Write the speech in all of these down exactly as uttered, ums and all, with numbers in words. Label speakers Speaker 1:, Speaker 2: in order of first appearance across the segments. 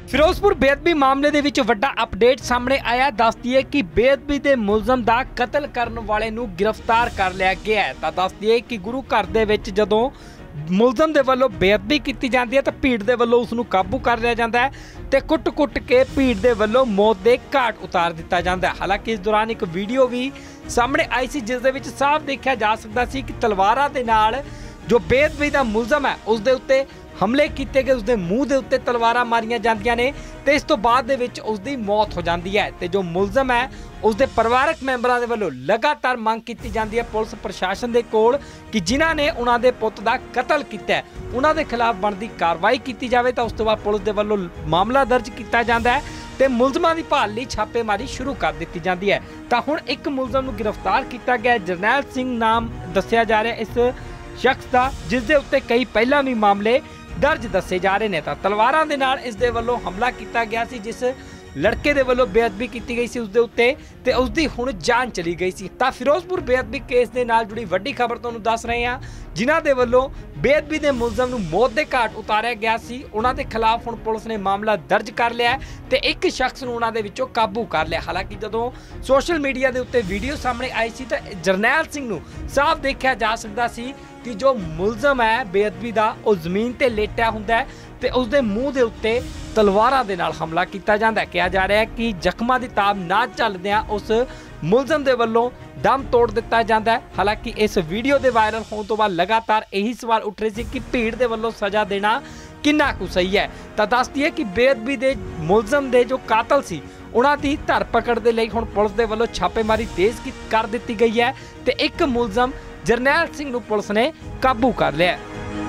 Speaker 1: ਫਿਰੋਜ਼ਪੁਰ ਬੇਅਦਬੀ ਮਾਮਲੇ ਦੇ ਵਿੱਚ ਵੱਡਾ ਅਪਡੇਟ ਸਾਹਮਣੇ ਆਇਆ। ਦੱਸਦੀ ਹੈ ਕਿ ਬੇਅਦਬੀ ਦੇ ਮੁਲਜ਼ਮ ਦਾ ਕਤਲ ਕਰਨ ਵਾਲੇ ਨੂੰ ਗ੍ਰਿਫਤਾਰ ਕਰ ਲਿਆ ਗਿਆ ਹੈ। ਤਾਂ ਦੱਸਦੀ ਹੈ ਕਿ ਗੁਰੂ ਘਰ ਦੇ ਵਿੱਚ ਜਦੋਂ ਮੁਲਜ਼ਮ ਦੇ ਵੱਲੋਂ ਬੇਅਦਬੀ ਕੀਤੀ ਜਾਂਦੀ ਹੈ ਤਾਂ ਭੀੜ ਦੇ ਵੱਲੋਂ ਉਸ ਨੂੰ ਕਾਬੂ ਕਰ ਲਿਆ ਜਾਂਦਾ ਹੈ ਤੇ ਕੁੱਟ-ਕੁੱਟ ਕੇ ਭੀੜ ਦੇ ਵੱਲੋਂ ਮੌਤ ਦੇ ਘਾਟ ਉਤਾਰ ਦਿੱਤਾ ਜਾਂਦਾ ਹੈ। ਹਾਲਾਂਕਿ ਇਸ ਦੌਰਾਨ ਇੱਕ ਵੀਡੀਓ ਵੀ ਸਾਹਮਣੇ ਆਈ ਸੀ ਜਿਸ ਦੇ ਵਿੱਚ ਸਾਫ਼ ਦੇਖਿਆ ਜਾ ਸਕਦਾ ਸੀ ਕਿ ਤਲਵਾਰਾਂ ਦੇ ਨਾਲ ਜੋ ਬੇਅਦਬੀ ਦਾ ਮੁਲਜ਼ਮ ਹੈ ਉਸ ਦੇ ਉੱਤੇ ਹਮਲੇ ਕੀਤੇ ਗਏ, ਉਸਦੇ ਮੂੰਹ ਦੇ ਉੱਤੇ ਤਲਵਾਰਾਂ ਮਾਰੀਆਂ ਜਾਂਦੀਆਂ ਨੇ ਤੇ ਇਸ ਤੋਂ ਬਾਅਦ ਦੇ ਵਿੱਚ ਉਸ ਦੀ ਮੌਤ ਹੋ ਜਾਂਦੀ ਹੈ। ਤੇ ਜੋ ਮੁਲਜ਼ਮ ਹੈ ਉਸਦੇ ਪਰਿਵਾਰਕ ਮੈਂਬਰਾਂ ਦੇ ਵੱਲੋਂ ਲਗਾਤਾਰ ਮੰਗ ਕੀਤੀ ਜਾਂਦੀ ਹੈ ਪੁਲਿਸ ਪ੍ਰਸ਼ਾਸਨ ਦੇ ਕੋਲ ਕਿ ਜਿਨ੍ਹਾਂ ਨੇ ਉਹਨਾਂ ਦੇ ਪੁੱਤ ਦਾ ਕਤਲ ਕੀਤਾ ਉਹਨਾਂ ਦੇ ਖਿਲਾਫ ਬਣਦੀ ਕਾਰਵਾਈ ਕੀਤੀ ਜਾਵੇ। ਤਾਂ ਉਸ ਤੋਂ ਬਾਅਦ ਪੁਲਿਸ ਦੇ ਵੱਲੋਂ ਮਾਮਲਾ ਦਰਜ ਕੀਤਾ ਜਾਂਦਾ ਹੈ ਤੇ ਮੁਲਜ਼ਮਾਂ ਦੀ ਭਾਲ ਲਈ ਛਾਪੇਮਾਰੀ ਸ਼ੁਰੂ ਕਰ ਦਿੱਤੀ ਜਾਂਦੀ ਹੈ। ਤਾਂ ਹੁਣ ਇੱਕ ਮੁਲਜ਼ਮ ਨੂੰ ਗ੍ਰਿਫਤਾਰ ਕੀਤਾ ਗਿਆ। ਜਰਨੈਲ ਸਿੰਘ ਨਾਮ ਦੱਸਿਆ ਜਾ ਰਿਹਾ ਇਸ ਸ਼ਖਸ ਦਾ, ਜਿਸ ਦੇ ਉੱਤੇ ਕਈ ਪਹਿਲਾਂ ਵੀ ਮਾਮਲੇ ਦਰਜ ਦੱਸੇ ਜਾ ਰਹੇ ਨੇ। ਤਾਂ ਤਲਵਾਰਾਂ ਦੇ ਨਾਲ ਇਸ ਦੇ ਵੱਲੋਂ ਹਮਲਾ ਕੀਤਾ ਗਿਆ ਸੀ, ਜਿਸ ਲੜਕੇ ਦੇ ਵੱਲੋਂ ਬੇਅਦਬੀ ਕੀਤੀ ਗਈ ਸੀ ਉਸ ਦੇ ਉੱਤੇ ਤੇ ਉਸ ਦੀ ਹੁਣ ਜਾਨ ਚਲੀ ਗਈ ਸੀ। ਤਾਂ ਫਿਰੋਜ਼ਪੁਰ ਬੇਅਦਬੀ ਕੇਸ ਦੇ ਨਾਲ ਜੁੜੀ ਵੱਡੀ ਖਬਰ ਤੁਹਾਨੂੰ ਦੱਸ ਰਹੇ ਹਾਂ, ਜਿਨ੍ਹਾਂ ਦੇ ਵੱਲੋਂ ਬੇਅਦਬੀ ਦੇ ਮੁਲਜ਼ਮ ਨੂੰ ਮੌਤ ਦੇ ਘਾਟ ਉਤਾਰਿਆ ਗਿਆ ਸੀ। ਉਹਨਾਂ ਦੇ ਖਿਲਾਫ ਹੁਣ ਪੁਲਿਸ ਨੇ ਮਾਮਲਾ ਦਰਜ ਕਰ ਲਿਆ ਤੇ ਇੱਕ ਸ਼ਖਸ ਨੂੰ ਉਹਨਾਂ ਦੇ ਵਿੱਚੋਂ ਕਾਬੂ ਕਰ ਲਿਆ। ਹਾਲਾਂਕਿ ਜਦੋਂ ਸੋਸ਼ਲ ਮੀਡੀਆ ਦੇ ਉੱਤੇ ਵੀਡੀਓ ਸਾਹਮਣੇ ਆਈ ਸੀ ਤਾਂ ਜਰਨੈਲ ਸਿੰਘ ਨੂੰ ਸਾਫ਼ ਦੇਖਿਆ ਜਾ ਸਕਦਾ ਸੀ ਕਿ ਜੋ ਮੁਲਜ਼ਮ ਹੈ ਬੇਅਦਬੀ ਦਾ ਉਹ ਜ਼ਮੀਨ ਤੇ ਲੇਟਿਆ ਹੁੰਦਾ ਹੈ ਤੇ ਉਸ ਦੇ ਮੂੰਹ ਦੇ ਉੱਤੇ ਤਲਵਾਰਾਂ ਦੇ ਨਾਲ ਹਮਲਾ ਕੀਤਾ ਜਾਂਦਾ ਹੈ। ਕਿਹਾ ਜਾ ਰਿਹਾ ਹੈ ਕਿ ਜ਼ਖਮਾਂ ਦੀ ਤਾਬ ਨਾ ਚੱਲਦਿਆਂ ਉਸ ਮੁਲਜ਼ਮ ਦੇ ਵੱਲੋਂ ਦਮ ਤੋੜ ਦਿੱਤਾ ਜਾਂਦਾ ਹੈ। ਹਾਲਾਂਕਿ ਇਸ ਵੀਡੀਓ ਦੇ ਵਾਇਰਲ ਹੋਣ ਤੋਂ ਬਾਅਦ ਲਗਾਤਾਰ ਇਹੀ ਸਵਾਲ ਉੱਠ ਰਹੇ ਸੀ ਕਿ ਭੀੜ ਦੇ ਵੱਲੋਂ ਸਜ਼ਾ ਦੇਣਾ ਕਿੰਨਾ ਕੁ ਸਹੀ ਹੈ। ਤਾਂ ਦੱਸਦੀ ਹੈ ਕਿ ਬੇਅਦਬੀ ਦੇ ਮੁਲਜ਼ਮ ਦੇ ਜੋ ਕਾਤਲ ਸੀ ਉਹਨਾਂ ਦੀ ਧਰਪਕੜ ਦੇ ਲਈ ਹੁਣ ਪੁਲਿਸ ਦੇ ਵੱਲੋਂ ਛਾਪੇਮਾਰੀ ਤੇਜ਼ ਕਰ ਦਿੱਤੀ ਗਈ ਹੈ ਤੇ ਇੱਕ ਮੁਲਜ਼ਮ ਜਰਨੈਲ ਸਿੰਘ ਨੂੰ ਪੁਲਿਸ ਨੇ ਕਾਬੂ ਕਰ ਲਿਆ।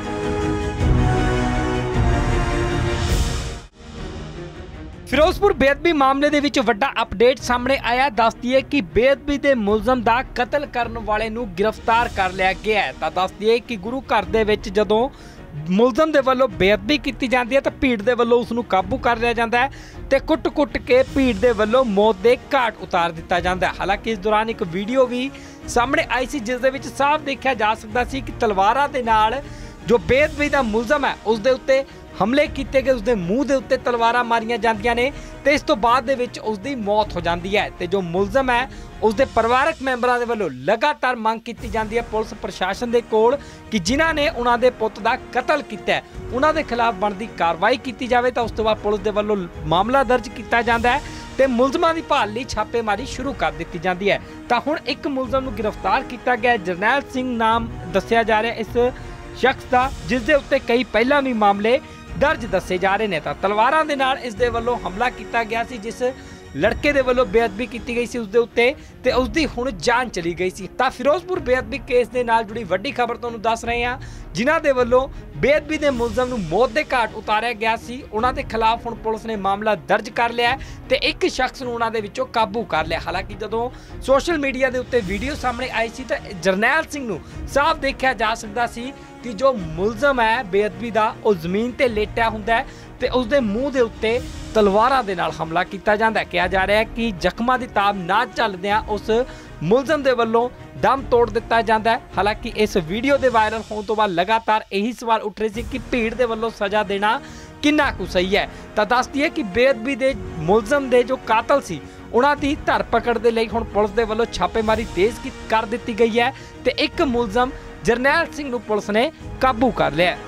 Speaker 1: ਫਿਰੋਜ਼ਪੁਰ ਬੇਅਦਬੀ ਮਾਮਲੇ ਦੇ ਵਿੱਚ ਵੱਡਾ ਅਪਡੇਟ ਸਾਹਮਣੇ ਆਇਆ। ਦੱਸਦੀ ਹੈ ਕਿ ਬੇਅਦਬੀ ਦੇ ਮੁਲਜ਼ਮ ਦਾ ਕਤਲ ਕਰਨ ਵਾਲੇ ਨੂੰ ਗ੍ਰਿਫਤਾਰ ਕਰ ਲਿਆ ਗਿਆ ਹੈ। ਤਾਂ ਦੱਸਦੀ ਹੈ ਕਿ ਗੁਰੂ ਘਰ ਦੇ ਵਿੱਚ ਜਦੋਂ ਮੁਲਜ਼ਮ ਦੇ ਵੱਲੋਂ ਬੇਅਦਬੀ ਕੀਤੀ ਜਾਂਦੀ ਹੈ ਤਾਂ ਭੀੜ ਦੇ ਵੱਲੋਂ ਉਸ ਨੂੰ ਕਾਬੂ ਕਰ ਲਿਆ ਜਾਂਦਾ ਹੈ ਤੇ ਕੁੱਟ-ਕੁੱਟ ਕੇ ਭੀੜ ਦੇ ਵੱਲੋਂ ਮੌਤ ਦੇ ਘਾਟ ਉਤਾਰ ਦਿੱਤਾ ਜਾਂਦਾ ਹੈ। ਹਾਲਾਂਕਿ ਇਸ ਦੌਰਾਨ ਇੱਕ ਵੀਡੀਓ ਵੀ ਸਾਹਮਣੇ ਆਈ ਸੀ ਜਿਸ ਦੇ ਵਿੱਚ ਸਾਫ਼ ਦੇਖਿਆ ਜਾ ਸਕਦਾ ਸੀ ਕਿ ਤਲਵਾਰਾਂ ਦੇ ਨਾਲ ਜੋ ਬੇਅਦਬੀ ਦਾ ਮੁਲਜ਼ਮ ਹੈ ਉਸ ਦੇ ਉੱਤੇ ਹਮਲੇ ਕੀਤੇ ਗਏ, ਉਸਦੇ ਮੂੰਹ ਦੇ ਉੱਤੇ ਤਲਵਾਰਾਂ ਮਾਰੀਆਂ ਜਾਂਦੀਆਂ ਨੇ ਤੇ ਇਸ ਤੋਂ ਬਾਅਦ ਦੇ ਵਿੱਚ ਉਸ ਦੀ ਮੌਤ ਹੋ ਜਾਂਦੀ ਹੈ। ਤੇ ਜੋ ਮੁਲਜ਼ਮ ਹੈ ਉਸਦੇ ਪਰਿਵਾਰਕ ਮੈਂਬਰਾਂ ਦੇ ਵੱਲੋਂ ਲਗਾਤਾਰ ਮੰਗ ਕੀਤੀ ਜਾਂਦੀ ਹੈ ਪੁਲਿਸ ਪ੍ਰਸ਼ਾਸਨ ਦੇ ਕੋਲ ਕਿ ਜਿਨ੍ਹਾਂ ਨੇ ਉਹਨਾਂ ਦੇ ਪੁੱਤ ਦਾ ਕਤਲ ਕੀਤਾ ਉਹਨਾਂ ਦੇ ਖਿਲਾਫ ਬਣਦੀ ਕਾਰਵਾਈ ਕੀਤੀ ਜਾਵੇ। ਤਾਂ ਉਸ ਤੋਂ ਬਾਅਦ ਪੁਲਿਸ ਦੇ ਵੱਲੋਂ ਮਾਮਲਾ ਦਰਜ ਕੀਤਾ ਜਾਂਦਾ ਹੈ ਤੇ ਮੁਲਜ਼ਮਾਂ ਦੀ ਭਾਲ ਲਈ ਛਾਪੇਮਾਰੀ ਸ਼ੁਰੂ ਕਰ ਦਿੱਤੀ ਜਾਂਦੀ ਹੈ। ਤਾਂ ਹੁਣ ਇੱਕ ਮੁਲਜ਼ਮ ਨੂੰ ਗ੍ਰਿਫਤਾਰ ਕੀਤਾ ਗਿਆ। ਜਰਨੈਲ ਸਿੰਘ ਨਾਮ ਦੱਸਿਆ ਜਾ ਰਿਹਾ ਇਸ ਸ਼ਖਸ ਦਾ, ਜਿਸ ਦੇ ਉੱਤੇ ਕਈ ਪਹਿਲਾਂ ਵੀ ਮਾਮਲੇ ਦਰਜ ਦੱਸੇ ਜਾ ਰਹੇ ਨੇ। ਤਾਂ ਤਲਵਾਰਾਂ ਦੇ ਨਾਲ ਇਸ ਦੇ ਵੱਲੋਂ ਹਮਲਾ ਕੀਤਾ ਗਿਆ ਸੀ, ਜਿਸ ਲੜਕੇ ਦੇ ਵੱਲੋਂ ਬੇਅਦਬੀ ਕੀਤੀ ਗਈ ਸੀ ਉਸ ਦੇ ਉੱਤੇ ਤੇ ਉਸ ਦੀ ਹੁਣ ਜਾਨ ਚਲੀ ਗਈ ਸੀ। ਤਾਂ ਫਿਰੋਜ਼ਪੁਰ ਬੇਅਦਬੀ ਕੇਸ ਦੇ ਨਾਲ ਜੁੜੀ ਵੱਡੀ ਖਬਰ ਤੁਹਾਨੂੰ ਦੱਸ ਰਹੇ ਹਾਂ, ਜਿਨ੍ਹਾਂ ਦੇ ਵੱਲੋਂ ਬੇਅਦਬੀ ਦੇ ਮੁਲਜ਼ਮ ਨੂੰ ਮੌਤ ਦੇ ਘਾਟ ਉਤਾਰਿਆ ਗਿਆ ਸੀ। ਉਹਨਾਂ ਦੇ ਖਿਲਾਫ ਹੁਣ ਪੁਲਿਸ ਨੇ ਮਾਮਲਾ ਦਰਜ ਕਰ ਲਿਆ ਤੇ ਇੱਕ ਸ਼ਖਸ ਨੂੰ ਉਹਨਾਂ ਦੇ ਵਿੱਚੋਂ ਕਾਬੂ ਕਰ ਲਿਆ। ਹਾਲਾਂਕਿ ਜਦੋਂ ਸੋਸ਼ਲ ਮੀਡੀਆ ਦੇ ਉੱਤੇ ਵੀਡੀਓ ਸਾਹਮਣੇ ਆਈ ਸੀ ਤਾਂ ਜਰਨੈਲ ਸਿੰਘ ਨੂੰ ਸਾਫ਼ ਦੇਖਿਆ ਜਾ ਸਕਦਾ ਸੀ ਕਿ ਜੋ ਮੁਲਜ਼ਮ ਹੈ ਬੇਅਦਬੀ ਦਾ ਉਹ ਜ਼ਮੀਨ ਤੇ ਲੇਟਿਆ ਹੁੰਦਾ ਹੈ ਤੇ ਉਸ ਦੇ ਮੂੰਹ ਦੇ ਉੱਤੇ ਤਲਵਾਰਾਂ ਦੇ ਨਾਲ ਹਮਲਾ ਕੀਤਾ ਜਾਂਦਾ ਹੈ। ਕਿਹਾ ਜਾ ਰਿਹਾ ਹੈ ਕਿ ਜ਼ਖਮਾਂ ਦੀ ਤਾਬ ਨਾ ਚੱਲਦਿਆਂ ਉਸ ਮੁਲਜ਼ਮ ਦੇ ਵੱਲੋਂ ਦਮ ਤੋੜ ਦਿੱਤਾ ਜਾਂਦਾ ਹੈ। ਹਾਲਾਂਕਿ ਇਸ ਵੀਡੀਓ ਦੇ ਵਾਇਰਲ ਹੋਣ ਤੋਂ ਬਾਅਦ ਲਗਾਤਾਰ ਇਹੀ ਸਵਾਲ ਉੱਠ ਰਹੇ ਸੀ ਕਿ ਭੀੜ ਦੇ ਵੱਲੋਂ ਸਜ਼ਾ ਦੇਣਾ ਕਿੰਨਾ ਕੁ ਸਹੀ ਹੈ। ਤਾਂ ਦੱਸਦੀ ਹੈ ਕਿ ਬੇਅਦਬੀ ਦੇ ਮੁਲਜ਼ਮ ਦੇ ਜੋ ਕਾਤਲ ਸੀ ਉਹਨਾਂ ਦੀ ਧਰਪਕੜ ਦੇ ਲਈ ਹੁਣ ਪੁਲਿਸ ਦੇ ਵੱਲੋਂ ਛਾਪੇਮਾਰੀ ਤੇਜ਼ ਕਰ ਦਿੱਤੀ ਗਈ ਹੈ ਤੇ ਇੱਕ ਮੁਲਜ਼ਮ ਜਰਨੈਲ ਸਿੰਘ ਨੂੰ ਪੁਲਿਸ ਨੇ ਕਾਬੂ ਕਰ ਲਿਆ।